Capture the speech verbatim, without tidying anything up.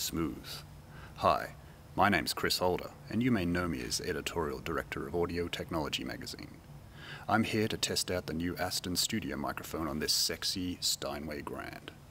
smooth. Hi, my name's Chris Holder, and you may know me as editorial director of AudioTechnology magazine. I'm here to test out the new Aston studio microphone on this sexy Steinway Grand.